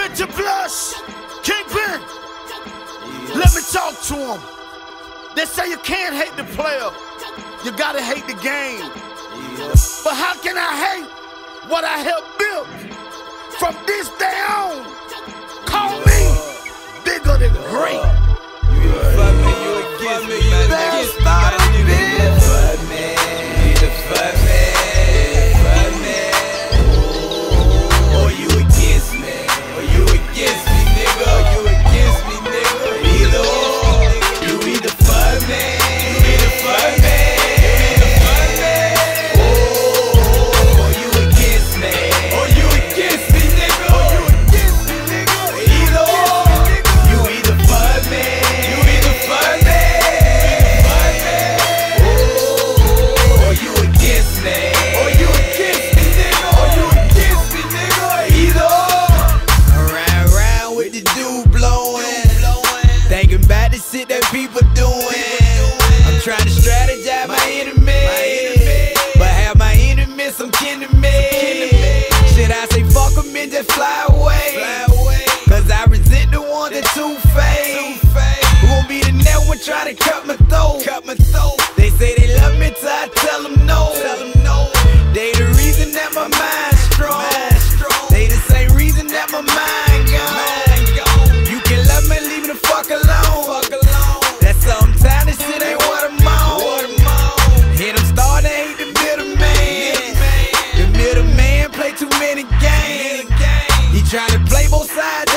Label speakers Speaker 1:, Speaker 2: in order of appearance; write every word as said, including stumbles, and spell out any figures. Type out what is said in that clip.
Speaker 1: Richard Blush, Kingpin. Let me talk to him. They say you can't hate the player, you gotta hate the game. But how can I hate what I helped build? From this day on, call me bigger than great.
Speaker 2: You a fuck me, you against me, man.
Speaker 1: Best
Speaker 2: Against me, my nigga. You the fuck man, you the fuck man, fuck man. Or you against me, or you against me, nigga. Or you against me, nigga. Either or, you either fuck man, you either fuck man, you either fuck man. Or you against me, or you against me, nigga. Or you against me, nigga. Either or, you either fuck man. Thinking about the shit that people doing. I'm trying to strategize my enemies, but have my enemies some kin to me. Should I say fuck them and just fly away? Cause I resent the one that two-faced. Who gon' be the next one try to cut my throat? They say they love me till I tell them no. They the reason that my mind's strong. They the same reason that my mind gone. You can love me, leave me the fuck alone. That sometimes this shit ain't what I'm on. Hit them start to hate the middleman. The middleman play too many games. He tryna play both sides